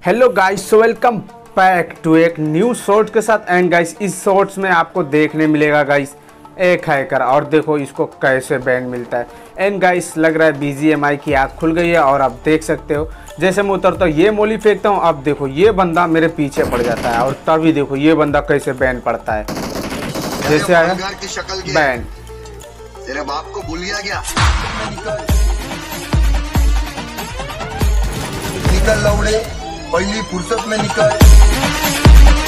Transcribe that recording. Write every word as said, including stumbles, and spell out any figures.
Hello guys, so welcome back to एक new short के साथ। एंड गाइस, इस शॉर्ट्स में आपको देखने मिलेगा गाइस एक हैकर, और देखो इसको कैसे बैन मिलता है। एंड गाइस, लग रहा है बी जी एम आई की आँख खुल गई है और आप देख सकते हो जैसे मैं उतरता हूँ ये मोली फेंकता हूँ, अब देखो ये बंदा मेरे पीछे पड़ जाता है और तभी देखो ये बंदा कैसे बैन पड़ता है। जैसे आया बैन। तेरे बाप को भूल गया क्या? निकल लौड़े, पहली फुर्सत में निकल।